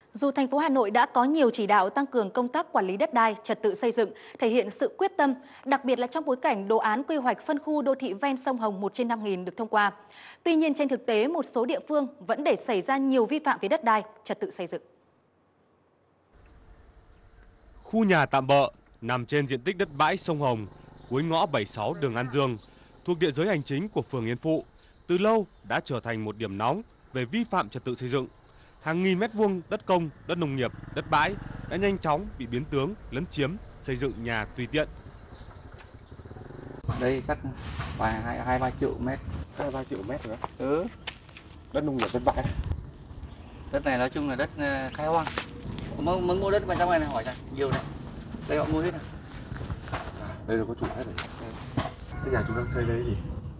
Dù thành phố Hà Nội đã có nhiều chỉ đạo tăng cường công tác quản lý đất đai, trật tự xây dựng, thể hiện sự quyết tâm, đặc biệt là trong bối cảnh đồ án quy hoạch phân khu đô thị ven sông Hồng 1/5000 được thông qua. Tuy nhiên trên thực tế, một số địa phương vẫn để xảy ra nhiều vi phạm về đất đai, trật tự xây dựng. Khu nhà tạm bợ nằm trên diện tích đất bãi sông Hồng, cuối ngõ 76 đường An Dương, thuộc địa giới hành chính của phường Yên Phụ, từ lâu đã trở thành một điểm nóng về vi phạm trật tự xây dựng. Hàng nghìn mét vuông đất công, đất nông nghiệp, đất bãi đã nhanh chóng bị biến tướng, lấn chiếm, xây dựng nhà tùy tiện. Đây chắc vài 2-3 triệu mét. 2-3 triệu mét rồi. Đất nông nghiệp, đất bãi. Đất này nói chung là đất khai hoang. Muốn mua đất vào trong này hỏi rằng nhiều này. Đây họ mua hết này. Đây là có chủ hết rồi. Cái nhà chúng đang xây đấy gì?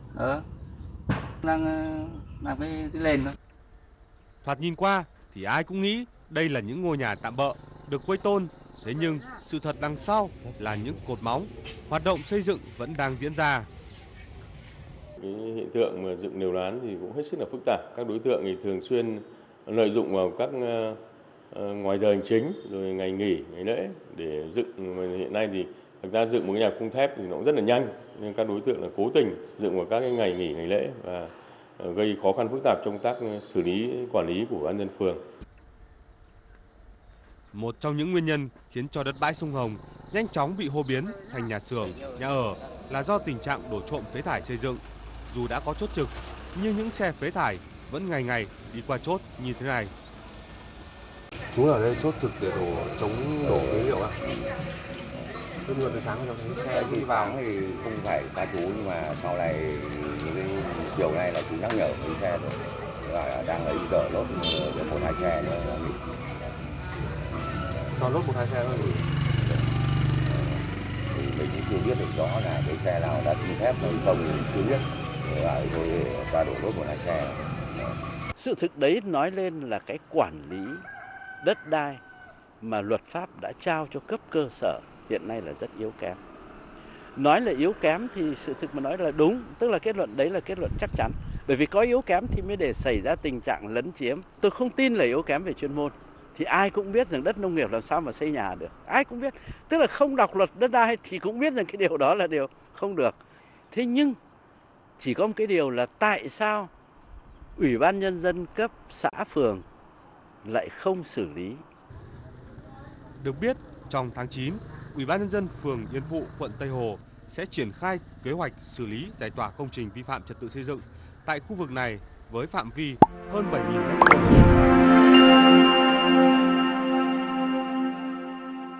Đang làm cái nền thôi. Thoạt nhìn qua thì ai cũng nghĩ đây là những ngôi nhà tạm bợ được quây tôn, thế nhưng sự thật đằng sau là những cột móng, hoạt động xây dựng vẫn đang diễn ra. Cái hiện tượng mà dựng lều lán thì cũng hết sức là phức tạp. Các đối tượng thì thường xuyên lợi dụng vào các ngoài giờ hành chính, rồi ngày nghỉ, ngày lễ để dựng. Mà hiện nay thì thực ra dựng một cái nhà khung thép thì nó cũng rất là nhanh, nhưng các đối tượng là cố tình dựng vào các cái ngày nghỉ, ngày lễ và gây khó khăn phức tạp trong công tác xử lý, quản lý của ban nhân phường. Một trong những nguyên nhân khiến cho đất bãi sông Hồng nhanh chóng bị hô biến thành nhà xưởng, nhà ở là do tình trạng đổ trộm phế thải xây dựng. Dù đã có chốt trực, nhưng những xe phế thải vẫn ngày ngày đi qua chốt như thế này. Chú ở đây chốt trực để chống đổ phế liệu ạ. Tôi vừa từ sáng cho thấy xe đi vào thì không phải ca chú, nhưng mà sau này những cái chiều nay là chú nhắc nhở mấy xe rồi, là đang lấy dở lốt 1-2 xe nữa là nghỉ. Cho lốt 1-2 xe thôi. Thì mình cũng chưa biết được rõ là cái xe nào đã xin phép hay không thì chưa biết, lại thôi ta đổ lốt 1-2 xe. Sự thực đấy nói lên là cái quản lý đất đai mà luật pháp đã trao cho cấp cơ sở hiện nay là rất yếu kém. Nói là yếu kém thì sự thực mà nói là đúng, tức là kết luận đấy là kết luận chắc chắn. Bởi vì có yếu kém thì mới để xảy ra tình trạng lấn chiếm. Tôi không tin là yếu kém về chuyên môn. Thì ai cũng biết rằng đất nông nghiệp làm sao mà xây nhà được. Ai cũng biết. Tức là không đọc luật đất đai thì cũng biết rằng cái điều đó là điều không được. Thế nhưng chỉ có một cái điều là tại sao Ủy ban Nhân dân cấp xã phường lại không xử lý. Được biết, trong tháng 9, Ủy ban Nhân dân phường Yên Phụ, quận Tây Hồ sẽ triển khai kế hoạch xử lý giải tỏa công trình vi phạm trật tự xây dựng tại khu vực này với phạm vi hơn 7.000 m².